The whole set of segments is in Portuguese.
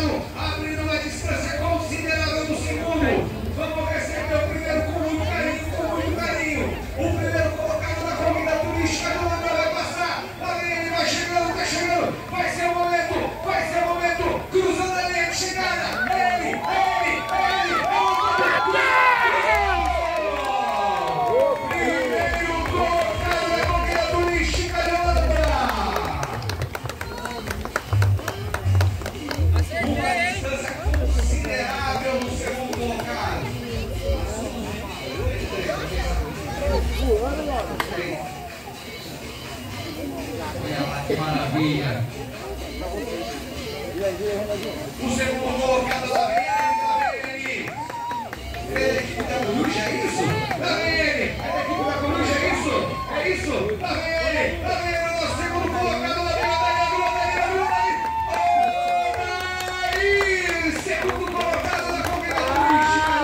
colocado, abrindo uma distância considerável do segundo. Vamos receber o primeiro com muito carinho, com muito carinho. O primeiro colocado da corrida turística do ano vai passar. Lá vem ele, vai chegando, tá chegando. Vai ser o momento, vai ser o momento. Cruzando a linha de chegada. Ele. Primeiro colocado da corrida turística de Holanda. Uma distância considerável no segundo colocado. Que maravilha! O segundo colocado lá vem ele! É da equipe da Coruja, é isso? Lá vem ele! É da equipe da Coruja, é isso? É isso? Lá vem ele! Lá vem ele, o nosso segundo colocado lá vem o segundo colocado da corrida turística.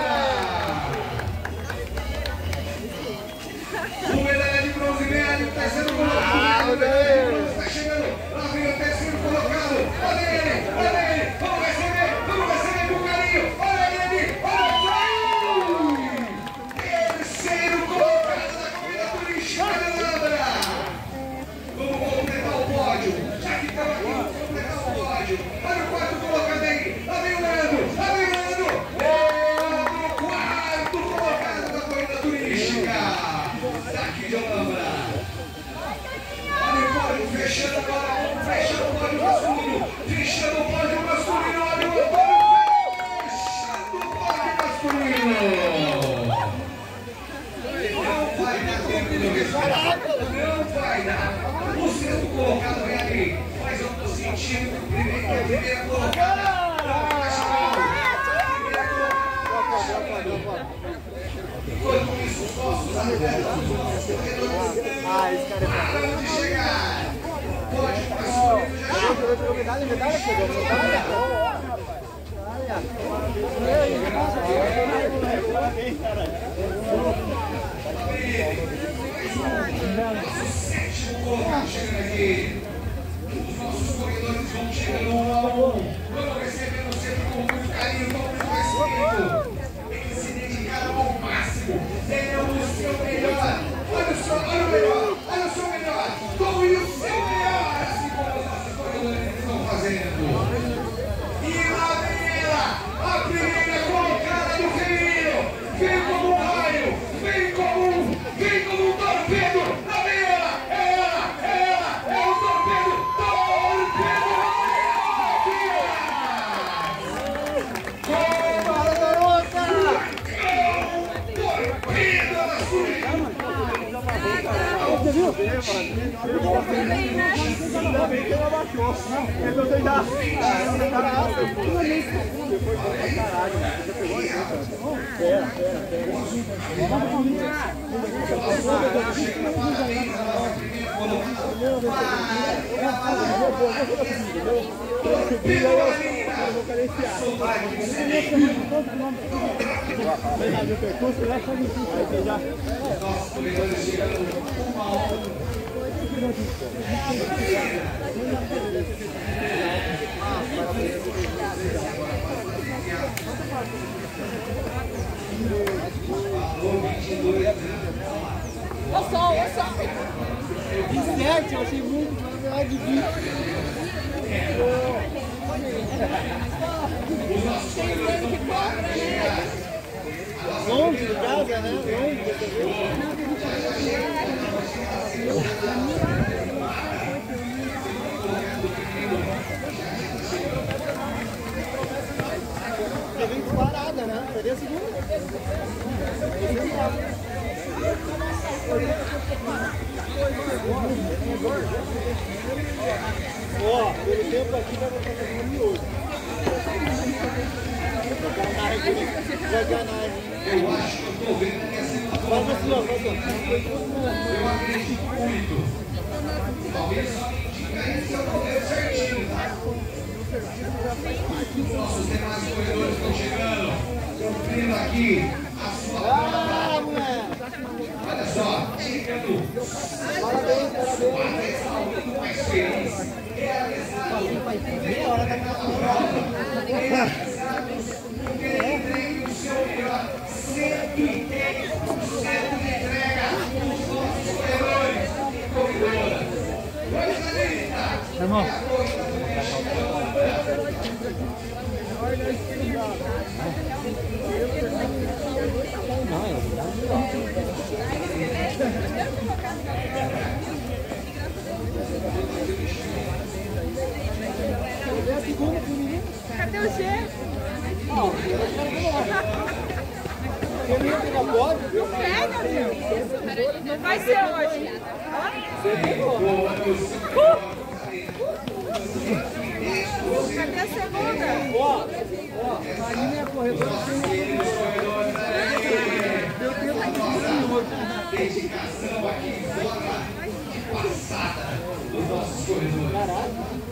O medalha de bronze ganha, o terceiro colocado. Está chegando, lá vem o terceiro colocado. Olha ele, olha ele. Vamos receber com carinho. Olha ele ali, olha ele. Terceiro colocado da corrida turística de Holanda. Vamos completar o pódio. Já que estamos aqui, vamos completar o pódio. Olha o quarto colocado aí. Lá vem o Leandro, lá vem o Leandro. Leandro, quarto colocado da corrida turística daqui de Holanda. Olha o pódio fechando agora, fechando o pódio masculino, fechando o pódio masculino, olha o pódio, fechando o pódio masculino. Não vai dar tempo de respirar, não vai dar. O sexto colocado vem ali, mas eu tô sentindo que a primeira colocada não vai chegar. Enquanto isso, os nossos atletas, os nossos corredores param de chegar. Pode passar, já chegou. Medalha chegou, Nosso sétimo colocado chegando aqui. Os nossos corredores vão chegando um a um. Vamos recebendo sempre com muito carinho, com muito respeito. Eles se dedicaram ao máximo, deram o seu melhor. Olha o melhor, olha o seu melhor. Como e o seu melhor, assim como os nossos corredores estão fazendo. E lá vem ela, a primeira colocada do feminino. Vem como um raio, vem como um torpedo. Lá vem ela, é o torpedo. Você viu? Ainda bem que ela baixou. Então você já... Depois foi pra caralho. Você pegou a gente. Pera. O percurso lá está difícil. Nossos corredores chegando uma a uma. Olha só. 27, eu achei muito, na verdade, 20. Longe de casa, né? Já vem disparada, né? Perdi a segunda. Ó, pelo tempo aqui vai botar fazendo miojo. Eu acho que eu tô vendo que essa Faz assim, ó, faz eu acredito muito. Talvez só me indica aí se eu tô vendo certinho, tá? Os nossos demais corredores estão chegando, cumprindo aqui a sua prova. Olha só, chegando. Parabéns. Mais feliz. Realizado. Meia hora da prova. realizados porque ele entregue o seu melhor, 110% de entrega aos nossos corredores e corredoras. Vamos acreditar que a corrida do Cadê o G? Ele entra na bola, Não pega, meu. Não vai ser hoje. Cadê a segunda? Marina é corredora sem dedicação aqui fora de passada dos nossos corredores.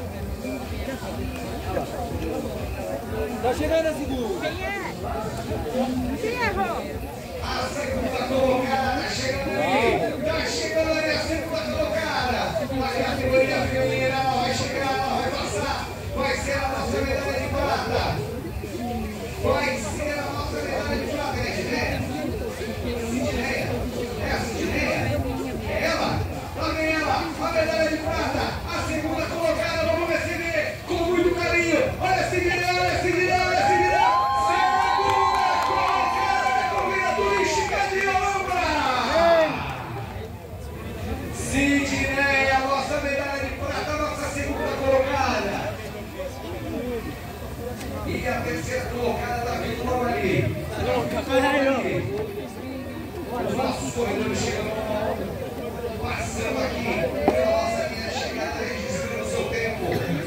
Tá chegando a segunda. Quem é? Quem errou? A segunda colocada está chegando aí. Está chegando aí a segunda colocada. A categoria feminina vai chegar, vai passar. Vai ser a nossa medalha de prata. Vai ser a nossa medalha de prata. É a Sidneia? É a Sidneia? É ela? Lá vem ela, a medalha de prata. A segunda colocada, vamos receber com muito carinho. Olha a Sidneia, olha a Sidneia, olha a Sidneia. Segunda colocada da corrida turística de Olambra. Sidneia, a nossa medalha de prata, a nossa segunda colocada. E a terceira colocada da vindo logo ali. Os nossos corredores chegando, passando aqui pela nossa linha de chegada, registrando o seu tempo.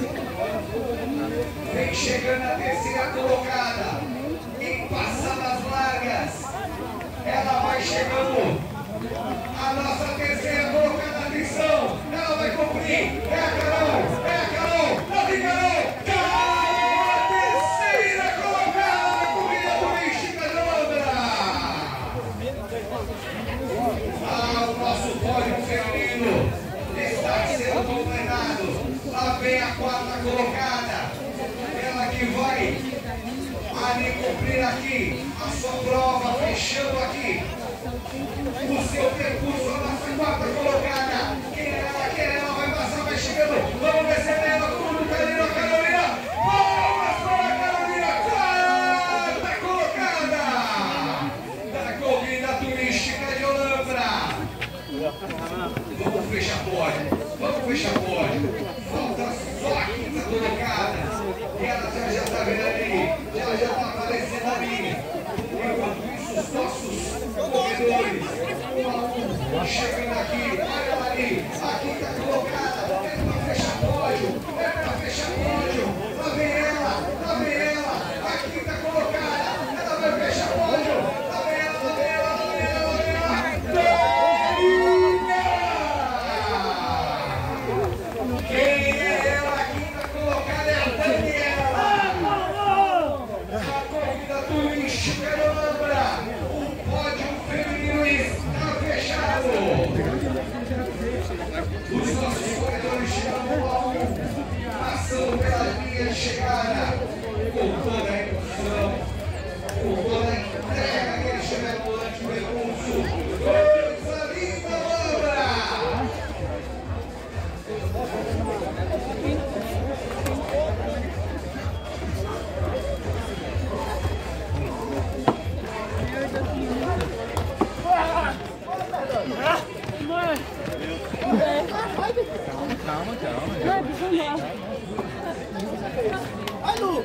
Vem chegando a terceira colocada, em passadas largas. Ela vai chegando. A nossa terceira colocada, atenção, ela vai cumprir. É a Carol, lá vem Carol. Lá vem a quarta colocada, ela que vai ali cumprir aqui a sua prova, fechando aqui o seu percurso, a nossa quarta colocada. Quem é ela, vai passar, vai chegando, vamos receber ela com muito carinho, a Carolina. Palmas para a Carolina, quarta colocada da corrida turística de Olambra. Vamos fechar pódio, vamos fechar pódio. Falta só a quinta colocada. E ela já está vendo ali, já está aparecendo ali. Enquanto isso, os nossos corredores, chegando aqui, olha ela ali, a quinta colocada. É para fechar pódio, é para fechar pódio. Lá vem ela, a quinta colocada. Ela vai fechar pódio. Lá vem ela, lá vem ela, lá vem ela, lá vem ela. Quem é ela? A quinta colocada é a Daniela. A corrida turística de Olambra. O pódio feminino está fechado. Os nossos corredores chegando logo, passando pela linha de chegada, com toda a emoção, com toda a entrega que eles tiveram durante o percurso. Coisa linda, Olambra! Calma. Ai, Lu!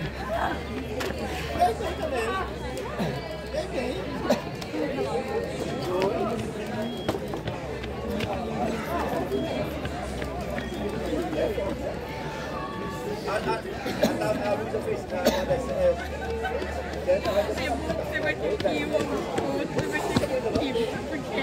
Vem também. Vem. A Luísa fez uma dessa. Você vai ter que ir, você vai ter que ir, porque...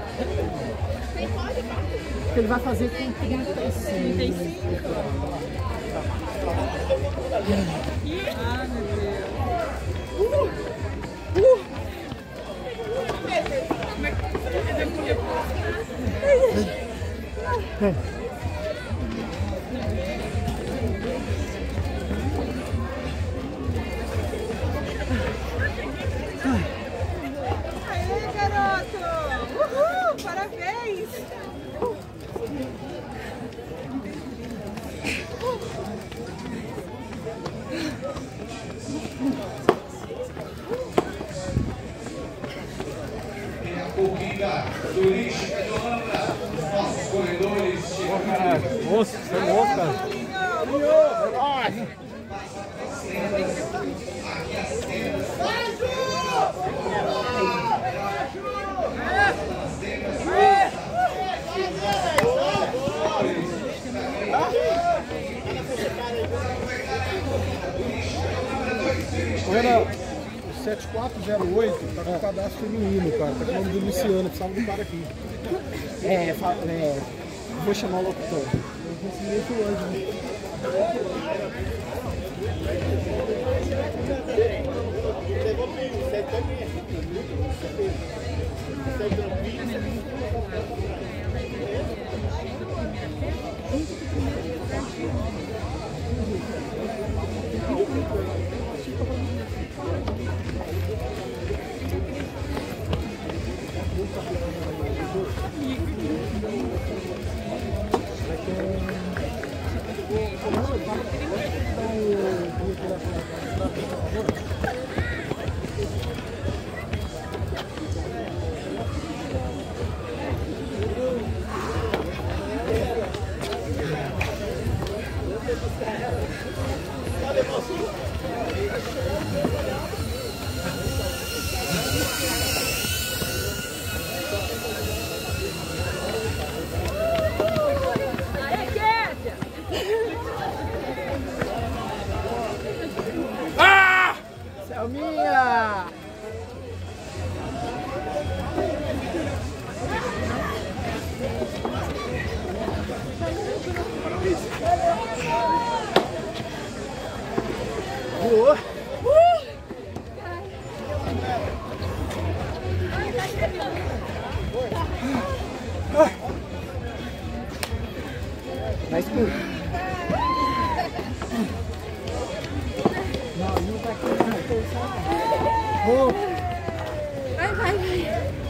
Ele vai fazer com 35. Ah, meu Deus. Aê, garoto! Uhul! Parabéns! E a corrida turística de Holanda. Nossos corredores chegando. Moço, você é louco, cara. Aqui as tendas. Era o 7408, tá com cadastro feminino, cara. Tá com o nome do Luciano, precisava do cara aqui. Vou chamar o locutor. Eu consegui isso hoje, né? Selminha! Boa! Tá escuro. Vai, vai, vai.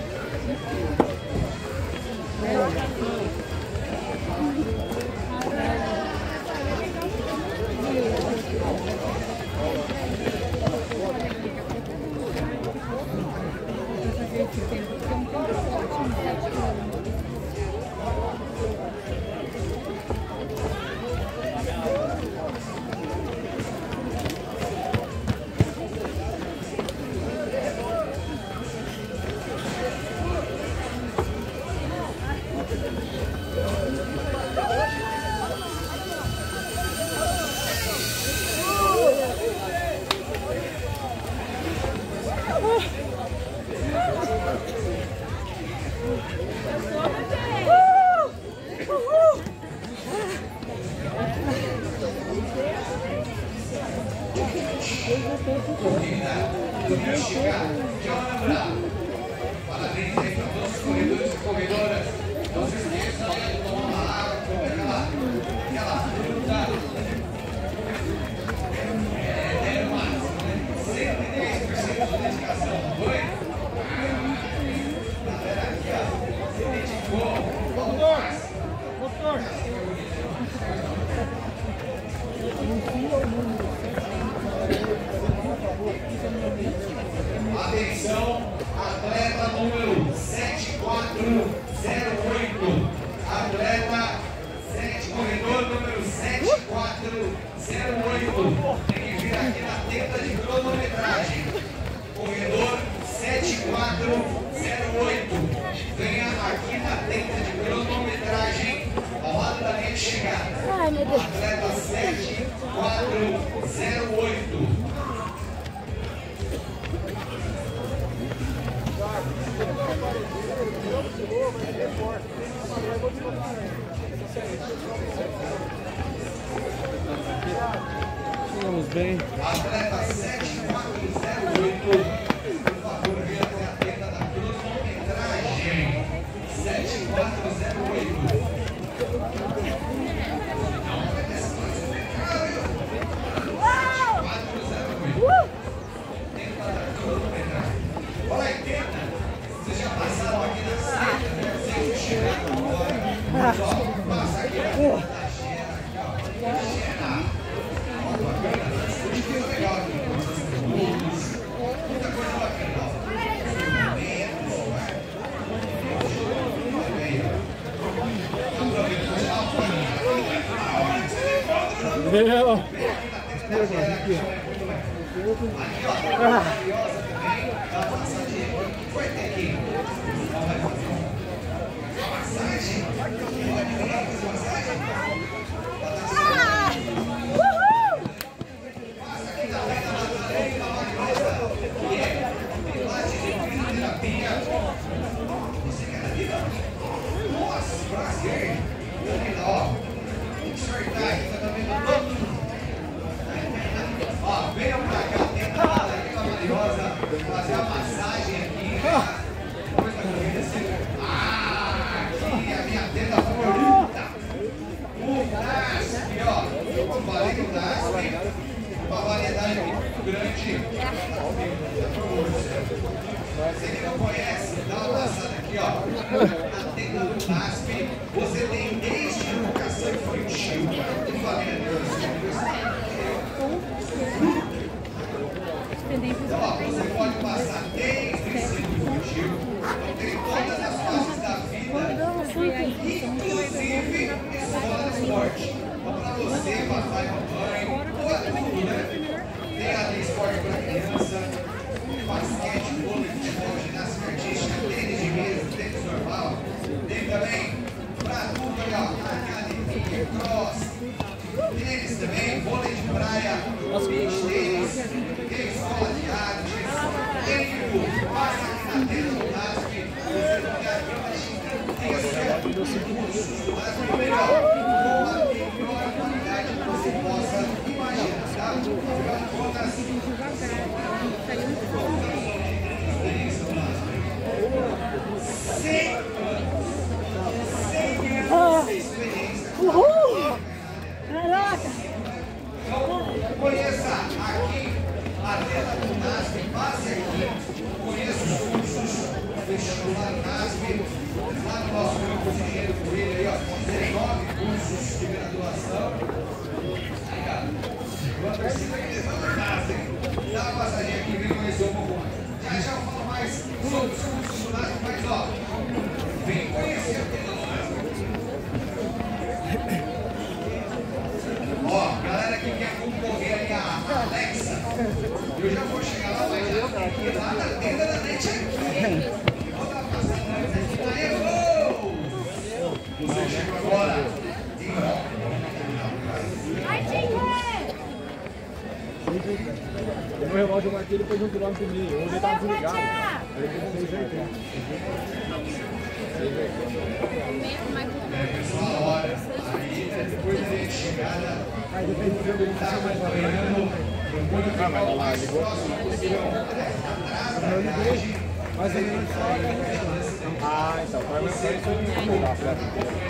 Parabéns aí para todos os corredores e corredoras. Não se esqueçam de tomar uma água, comer aquela fruta. É o máximo, né? 110% de dedicação, não foi? Galera aqui, ó, se dedicou. Doutor! Atenção, atleta número 7408. Atleta corredor número 7408. Tem que vir aqui na tenda de cronometragem. Corredor 7408. Venha aqui na tenda de cronometragem ao lado da linha de chegada. Atleta 7408. Tinha uns bem. Atleta 7408. Por favor, venha até a tenda da cronometragem. 7408. Olha aí, tenta. Vocês já passaram aqui na sala, né? Vocês chegaram agora. Passa aqui na tenda da Xera, aqui, ó. Xera. Ó, bacana. Hoje foi legal aqui. Muita coisa bacana, ó. Nossa, prazer! Ó, despertar aqui, tá vendo? Ó, venham pra cá, tem nada aqui, maravilhosa, fazer a massagem aqui. Coisa bonita assim. Ah, aqui a minha tenda favorita. O NASP, ó. Eu falei do NASP, uma variedade muito grande. Você que não conhece, dá uma passada aqui, ó. Na tenda do NASP, você tem desde educação infantil, família Deus. Então, ó, você pode passar desde o ensino infantil, então tem todas as fases da vida, inclusive escola de esporte. Então, para você, papai e mamãe, ou adulto, né? Tem ali esporte para criança, basquete, vôlei, futebol, ginástica artística, tênis de mesa, tênis normal. Tem também para adulto, ali, ó, academia, cross, tênis também, vôlei de praia, beach tênis, tem escola de artes, tem tudo. Passa aqui na tenda do NASP, você não quer aqui uma gigantesca cursos, mas melhor, com a melhor qualidade que você possa imaginar, tá? Afinal de contas, Caraca! então, conheça aqui a tenda do NASP, passe aqui, conheça os cursos vestibular NASP, lá no nosso grupo de engenheiro Coelho, aí, ó, 19 cursos de graduação. Aí, ó, o Anderson vai levando o NASP, dá uma passadinha aqui, vem conhecer um pouco mais. Já já eu falo mais sobre os cursos do NASP, mas ó, vem conhecer a tenda do NASP. Ó, galera que quer concorrer ali a Alexa, eu já vou chegar lá, mas já tem que ir lá na tenda da NET aqui. Vou dar uma passada na NET aqui. Aê, você chegou agora. Ai, No meu relógio eu marquei, ele fez 1 quilômetro e meio. Hoje ele estava desligado. Aí ele fez 6,80. Pessoal, olha, aí depois da chegada, Aí depois do jogo ele tá acompanhando, procura ficar o mais próximo possível. Atrás da mas ele não sabe. Ah, então. Para mim, isso não dá, certo?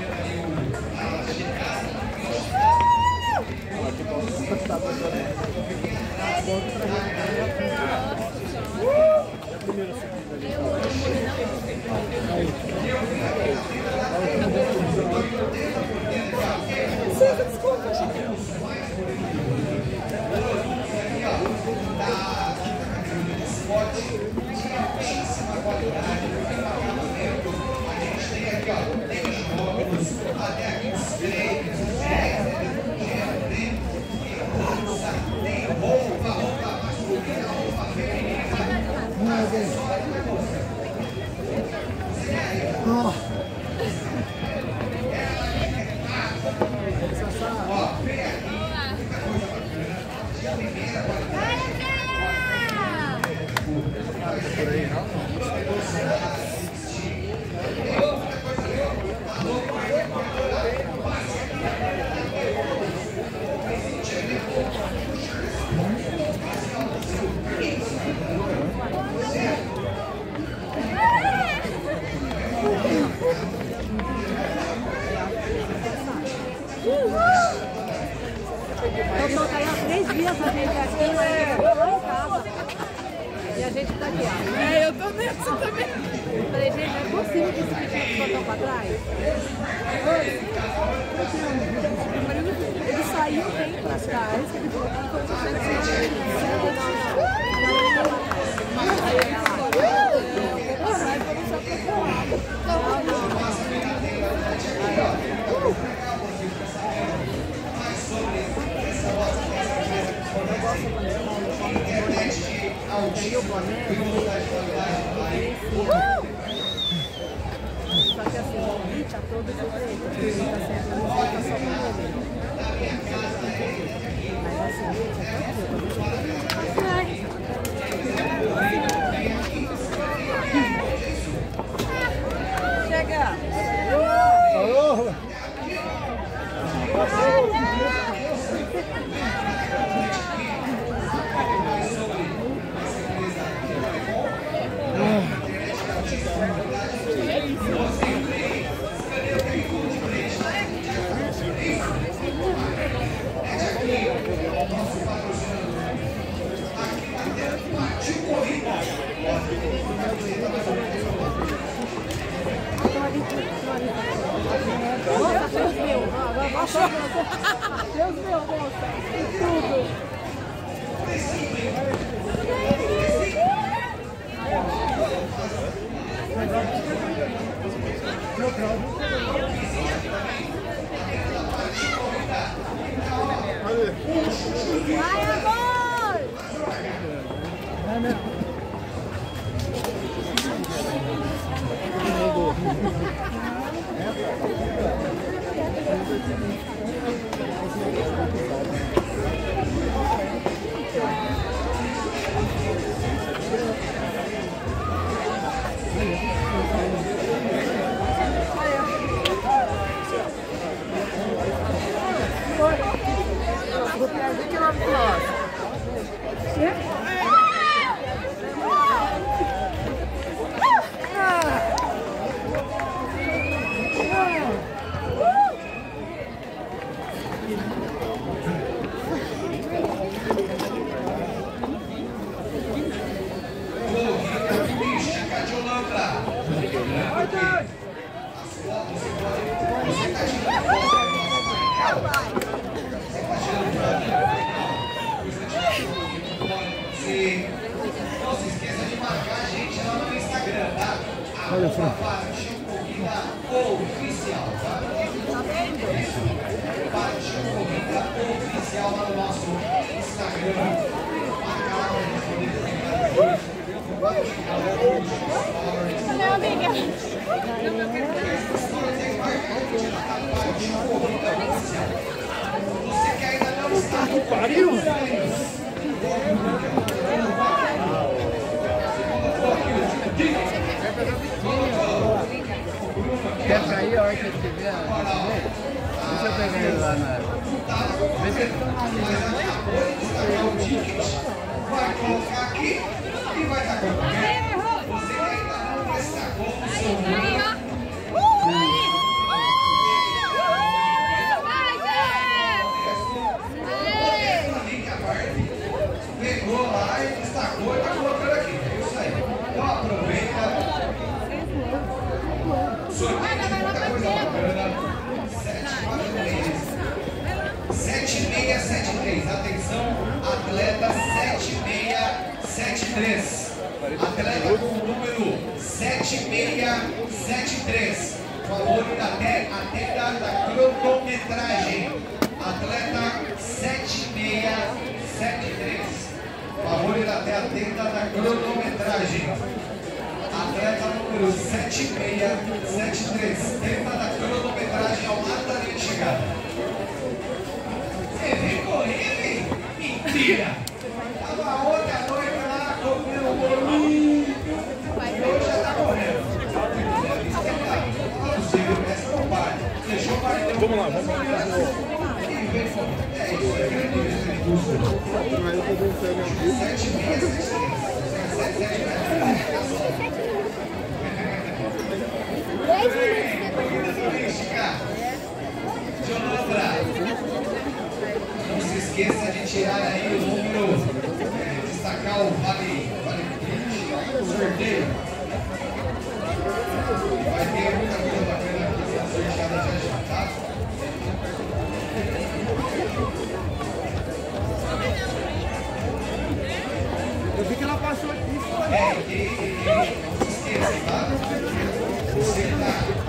até aqui display, tem roupa masculina, roupa feminina, acessório, ó, vem aqui, muita coisa Eu tô aí há 3 dias, a gente aqui, lá em casa. E a gente tá aqui, ó. Eu tô nessa também. Eu falei, gente, não é possível que esse bicho botou pra trás. Ele saiu bem pra trás, ele voltou pra trás. Só que assim, o convite tá todo jeito, porque ele tá sempre no tá só com ele. Mas assim, gente, é tranquilo. Chega! Nossa, Deus meu! Deus meu, moça! Tudo! Vai, amor! Não se esqueça de marcar a gente lá no Instagram, tá? Corrida Oficial, tá? Corrida Oficial lá no nosso Instagram. Marca lá pra gente poder Meu amiga. Você que ainda não está no Pariu! Quer cair a hora que ele tiver? Deixa eu pegar ele lá na área. Vê se ele toma vai colocar aqui e vai estar com você que ainda não destacou o seu nome. Pegou lá e destacou e está colocando aqui. É isso aí. Então aproveita. Sorteio de muita coisa bacana. 7673. Atenção, atleta 7673. Atleta com o número 7673. Favor até da cronometragem. Atleta 7673. Favor até atenta da cronometragem. Atleta número 7673. Tenta da cronometragem ao lado da linha de chegada. Você vem correndo? Mentira! Tava ontem à noite lá comendo um bolinho. E hoje já tá correndo. Essa não vai. Deixou para ele. Vamos lá, vamos lá. É isso, é grande recurso. 10 minutos. Não se esqueça de tirar aí o número, destacar o vale sorteio. Vai ter muita coisa bacana aqui para sorteada já já, tá? Eu vi que ela passou aqui. Esqueça, tá? Você tá.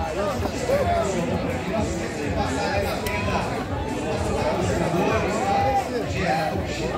Passar aí na tenda dos patrocinadores, tá? Gera o cheiro.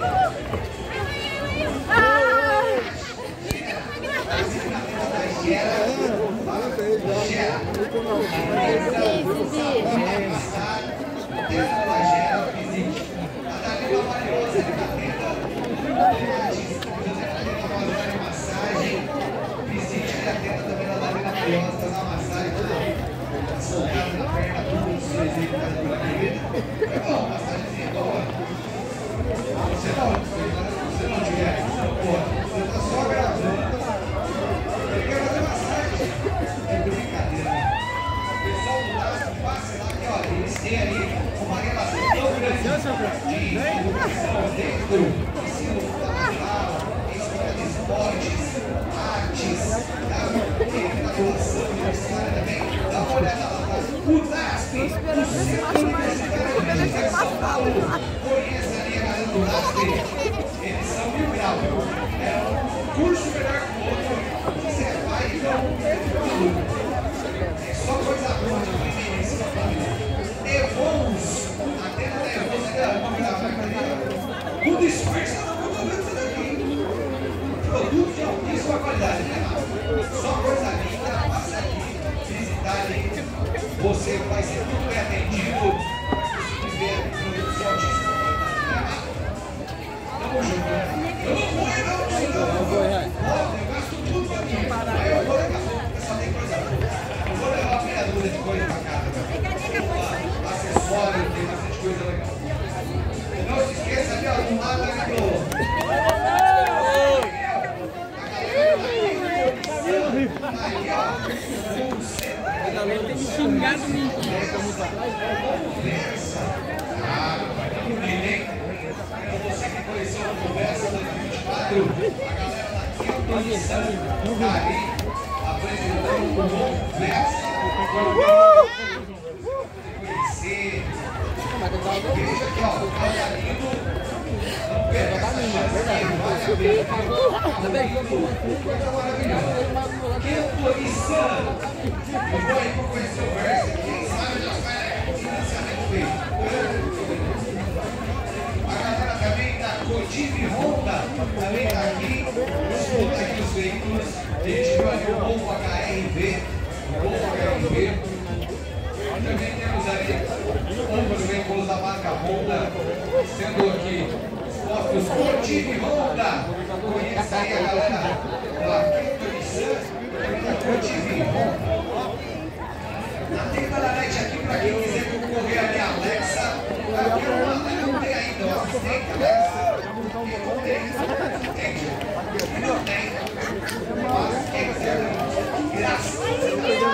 Eles são 1000 graus. É um curso melhor que o outro. Você vai e não é só coisa boa de Evons, a tenda da Evons, o disfarce não mudou muito isso daqui. Produto de altíssima qualidade, né? Só coisa linda, passa aqui, visitar ali. Você vai ser muito bem atendido. Se tiver produtos de altíssima qualidade. Tamo junto. Eu não vou, eu gasto tudo aqui. Aí eu vou daqui a pouco, porque só tem coisa boa. Eu vou levar meia dúzia de coisa pra casa. Acessório, tem bastante coisa legal. Não se esqueça de arrumar ali Tem xingado muito. Você que conheceu a conversa 2024, a galera daqui apresentando o Conversa. Conhecer. Veja aqui, ó, o Catarino. Não perca essa chance, vale a pena. Coisa maravilhosa. Quinto e Sam. Eu vou aí para conhecer o Versa. Quem sabe já faz financiamento feito. A galera também da Cotive Honda também está aqui. Escuta aqui os veículos. A gente viu ali o Volvo HRV. Também temos ali outros veículos da marca Honda, sendo aqui postos Cotive Honda. Conheça aí a galera da Quinto Nissan e da Cotive Honda. Na tenda da NET aqui, para quem quiser concorrer ali a Alexa, não tem ainda o assistente Alexa. Não tem. Mas quem quiser, graças a Deus.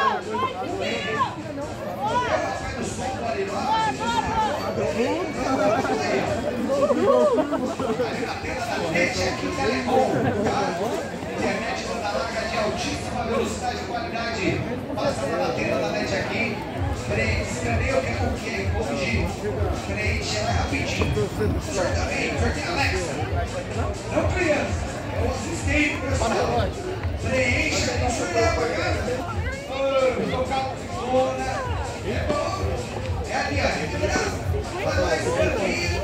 Internet aqui em Telecom, tá? Internet da larga de altíssima velocidade e qualidade. Passa na tenda da NET aqui. Escaneia o QR Code. Preenche ela rapidinho. Sorteio Alexa. Não criança, é o assistente pessoal. Preenche ali, o senhor vai pagar. O carro funciona. É bom. É ali, a gente faz mais um pouquinho.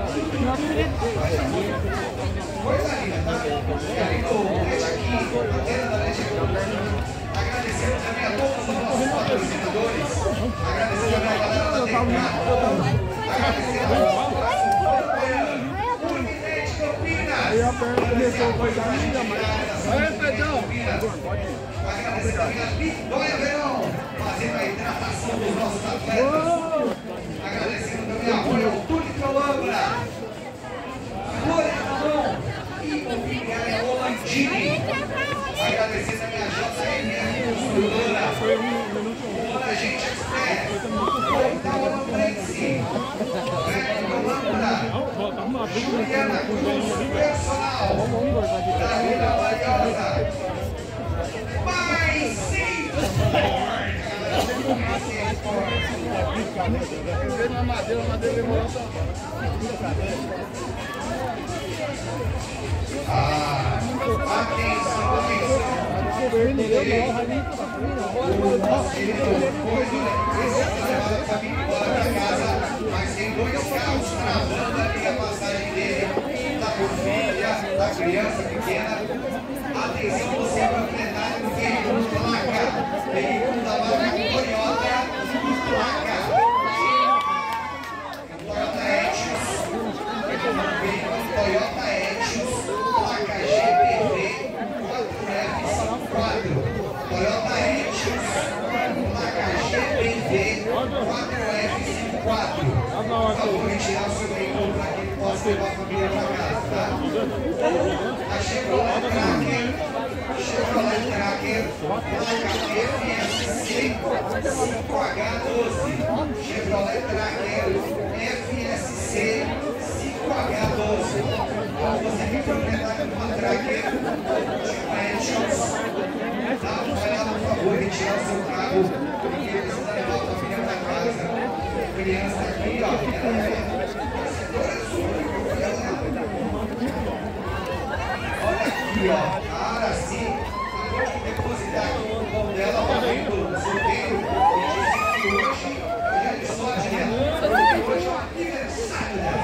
Coisa linda, tá? E ali no NET aqui, na tenda da NET aqui. Agradecendo também a todos os nossos patrocinadores. Agradecendo a galera da TK. Agradecendo ao Uninet Campinas. Agradecendo também a Vitória Verão, fazendo a hidratação dos nossos atletas. Agradecendo também a Royal Túnica Lambra. Florianão e Imobiliária Holandini. Agradecer também a JMR Construtora. Olha, gente, Expert. Portal Lambrense. Velho Lambra. Juliana Cruz, personal. Dalila Valiosa. Mais 5 Na madeira demorou só. Atenção, atenção. Mas tem 2 carros travando ali a passagem dele, da família, da criança pequena. Atenção, você é proprietário do veículo placa. Veículo da marca Toyota, placa. Toyota Etios. Veículo Toyota Etios, placa GPV 4F4. Toyota Etios, placa GPV 4F4. Por favor, retirar o seu veículo para que ele possa levar a família para casa, tá? A Chevrolet Tracker, placa FSC 5H12. Chevrolet Tracker FSC 5H12. Você que é proprietário de uma Tracker, Etios, vai lá, por favor, retirar o seu carro, porque precisa levar a família para casa. Criança aqui, ó, olha aqui, ó, cara, assim, acabou de depositar aqui o pão dela para dentro do sorteio, e disse que hoje é de sorte, né? Hoje é o aniversário dela.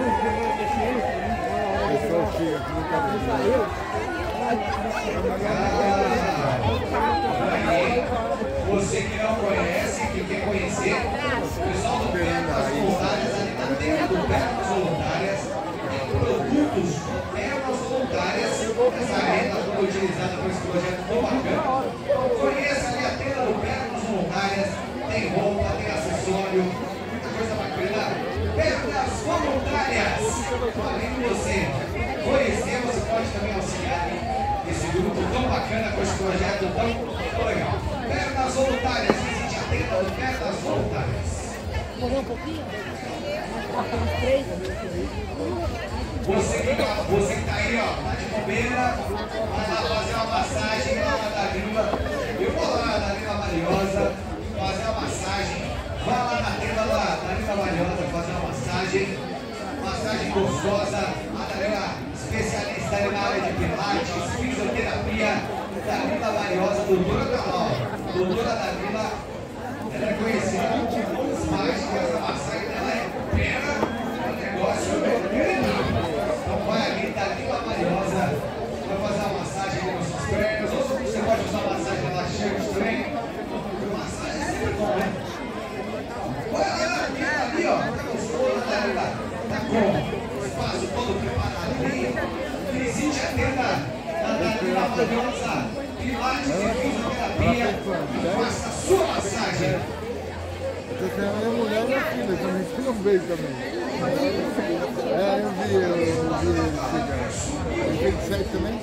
Você que não conhece, que quer conhecer, o pessoal do Pernas Voluntárias, ali na tenda do Pernas Voluntárias, tem produtos Pernas Voluntárias. Essa renda foi utilizada por esse projeto tão bacana. Conheça ali a tenda do Pernas Voluntárias, tem roupa, tem acessório, muita coisa bacana. Pernas Voluntárias, além de você conhecer, você pode também auxiliar esse grupo tão bacana com esse projeto tão legal. Pernas Voluntárias, visite a tenda do Pernas Voluntárias. Morreu um pouquinho? Você que tá aí, ó, tá de bobeira, vai lá fazer uma massagem lá na Davila. Eu vou lá na Davila Valiosa fazer uma massagem. Vai lá na tenda da Davila Valiosa fazer uma massagem. Massagem gostosa. A Davila, especialista na área de pilates, fisioterapia. Davila Valiosa, doutora Camal. Doutora Davila, ela é conhecida como as mágicas. A massagem dela é pena. O negócio é pena. Então vai ali, Davila Valiosa, vai fazer uma massagem com suas pernas. Ou você pode usar uma massagem relaxante também. Massagem é sempre bom, né? Olha lá, ali, ó. Tá gostoso, Davila. Tá com o espaço todo preparado ali. Visite a tenda da Davila Valiosa. Pilates e fisioterapia. Faça a sua massagem. Eu tenho a minha mulher e minha filha também, que não veio também. É, eu vi ele chegar. Ele veio de 7 também?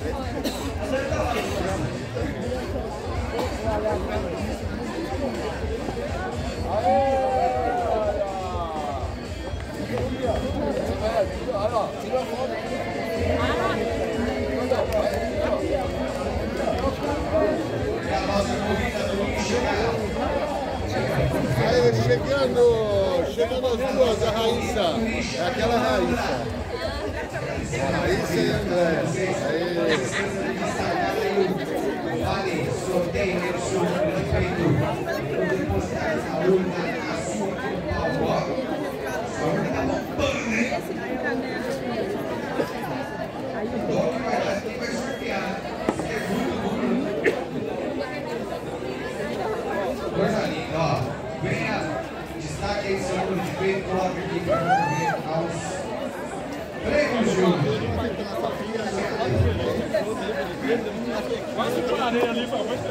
Aí, chegando as duas, a Raíssa, é aquela Raíssa. Raíssa e André. Vale, sorteio, feito. Depositar na urna, na sua, quem vai sortear? Coisa linda, ó. Venha, destaque aí seu número de peito, coloca aqui para concorrer aos prêmios de hoje. Quase parei ali para ver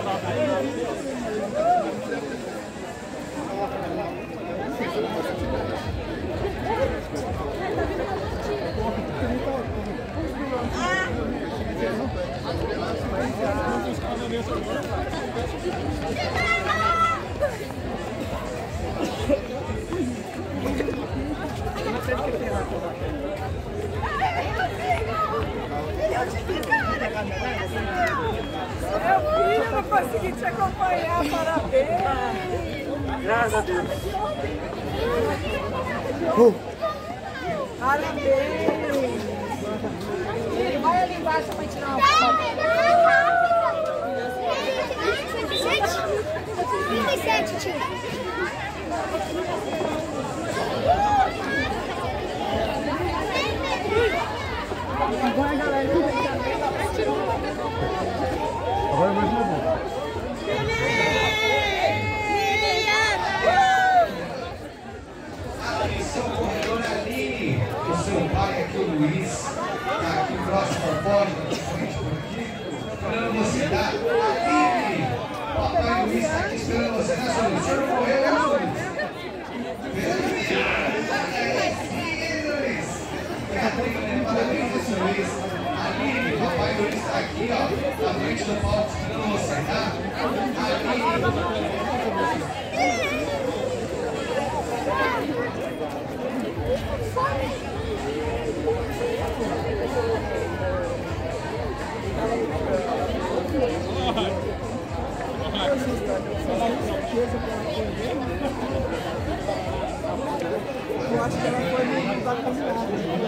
se Eu não consegui te acompanhar, parabéns! Graças a Deus. Parabéns! Vai ali embaixo para tirar uma foto. 37, tio. Agora, galera, Agora mais uma vez. Atenção, corredora Aline. O seu pai aqui, o Luiz, está aqui próximo ao pódio, frente por aqui, esperando você, tá? Aline, papai Luiz está aqui esperando você, né, seu Luiz? O senhor não correu, né, seu Luiz? Parabéns, seu Luiz. Aline, papai Luiz está aqui, ó, na frente do palco, esperando você, tá? Aline. eu acho que ela foi muito da caminhada.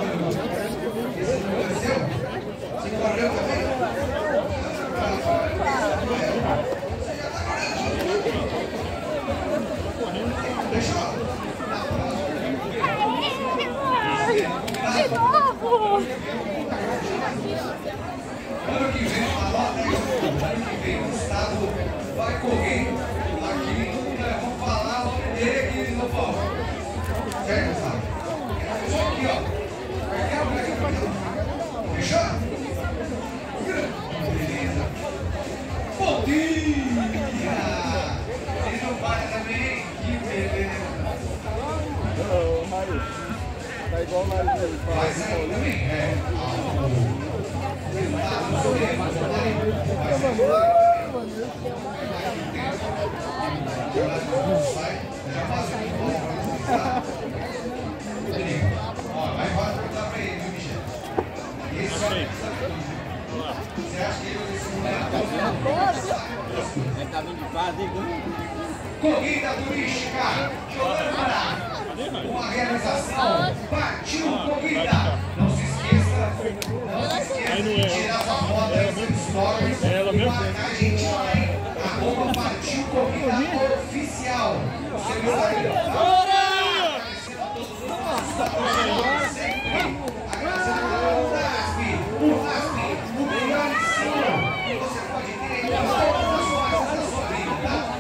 Você correu também? De novo! Ano que vem, anota isso. Ano que vem o Estado vai correr aqui. Vamos falar o nome dele aqui no palco. Certo, Gustavo? Só aqui, ó. Fechou? Beleza. Bom dia! Eles não param também? Que beleza! Ô, Mário, tá igual o Mário dele. Vai sair também? É. Vai perguntar pra ele, viu, Michel? Você acha que ele Tá vindo de fase, hein? Corrida turística Joana, uma realização Partiu Corrida. Não se esqueça de tirar sua foto aí nos stories e marcar a gente lá, hein? @ Partiu Corrida Oficial. Você viu aí? Agradecendo a todos os nossos patrocinadores sempre. Agradecendo o NASP, o melhor ensino que você pode ter em todas as fases da sua vida, tá?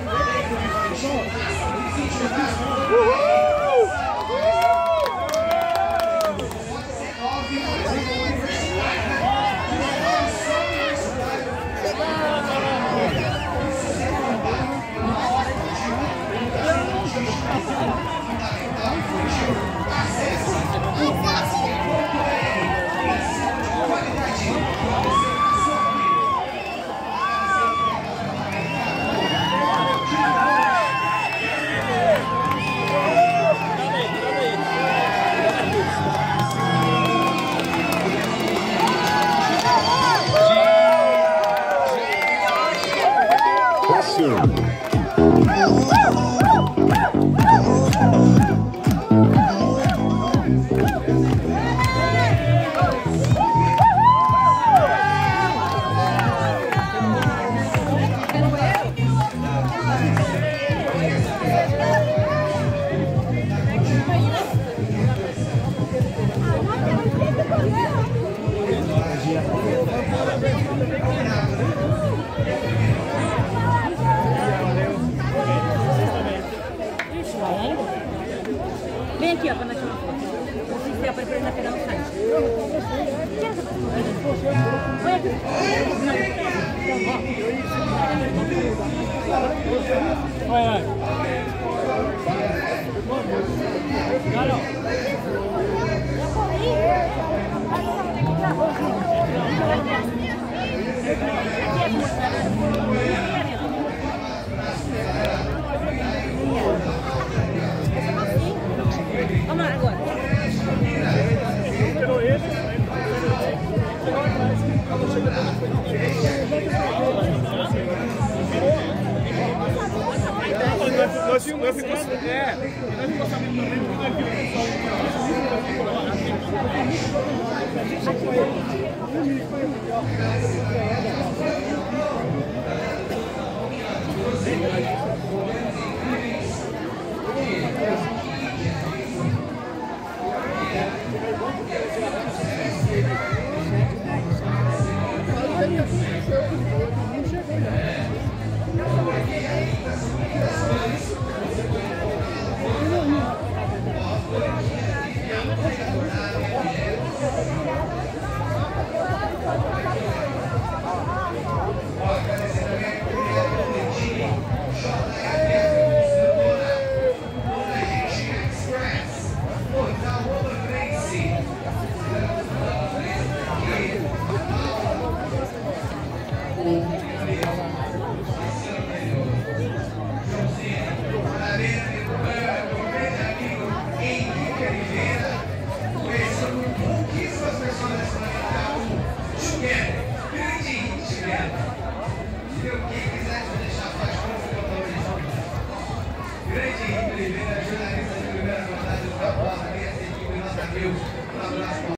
Vem aqui, ó, pra nós tirar uma foto. Vocês têm a preferência pegar no site. Olha aqui. Olha. Vamos lá agora. É, e nós ficamos sabendo também porque nós vimos o pessoal.